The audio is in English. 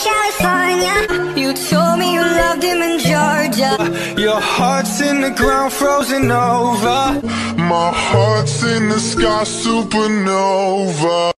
California. You told me you loved him in Georgia. Your heart's in the ground, frozen over. My heart's in the sky, supernova.